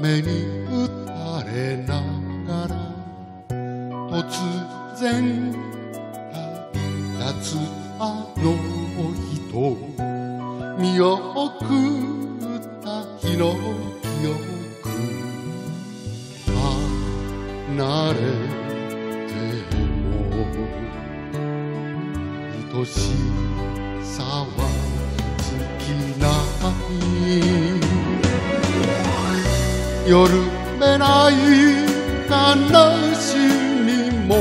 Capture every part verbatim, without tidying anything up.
雨に打たれながら突然旅立つあの人、見送った日の記憶、離れても愛しさは尽きない。夜めない悲しみも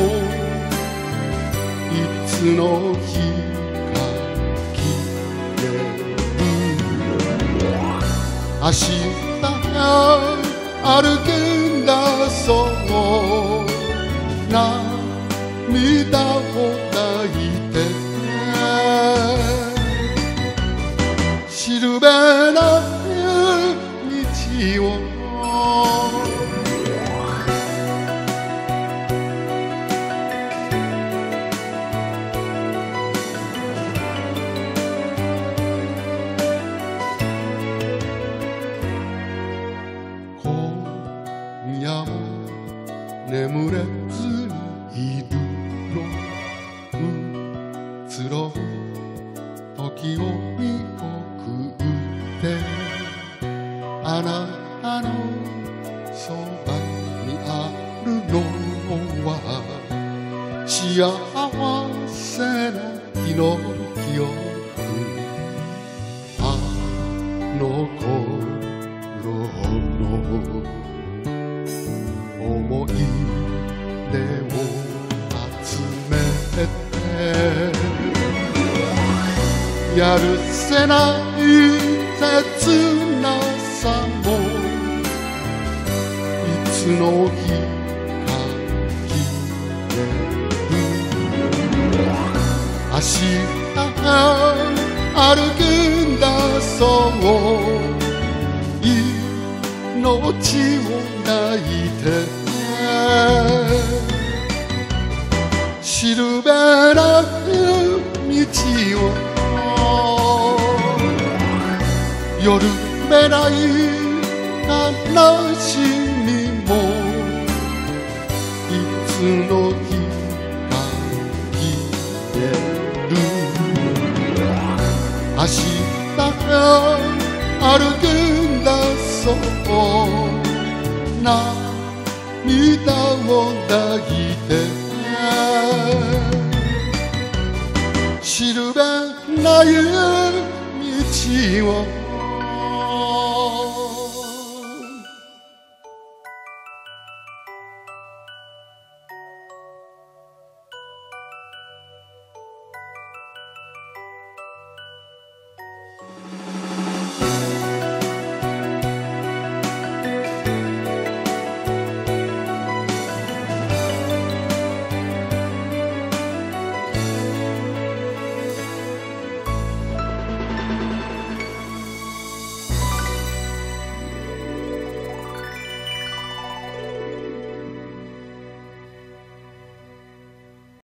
いつの日か消える。明日歩き出そう涙を抱いてしるべない道を今夜も眠れずにいるの、うつろ時を見送ってあなたのそばにあるのは幸せな日の記憶、あの頃の思い出を集めてやるせない切なさもいつの日か消える。明日歩き出そう命を抱いてしるべなく道を夜めない悲しみもいつの日か消える。明日歩き出そう涙を抱いてしるべない道を